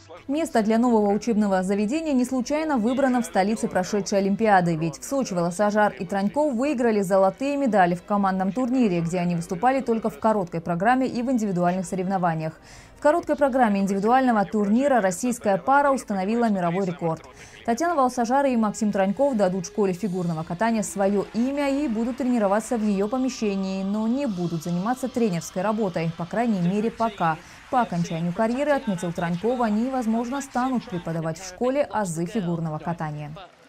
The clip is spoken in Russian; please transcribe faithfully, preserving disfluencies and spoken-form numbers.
Место для нового учебного заведения не случайно выбрано в столице прошедшей Олимпиады. Ведь в Сочи Волосожар и Троньков выиграли золотые медали в командном турнире, где они выступали только в короткой программе и в индивидуальных соревнованиях. В короткой программе индивидуального турнира российская пара установила мировой рекорд. Татьяна Волосожар и Максим Троньков дадут школе фигурного катания свое имя и будут тренироваться в ее помещении, но не будут заниматься тренерской работой, по крайней мере пока. По окончанию карьеры, отметил Троньков, они, возможно, станут преподавать в школе азы фигурного катания.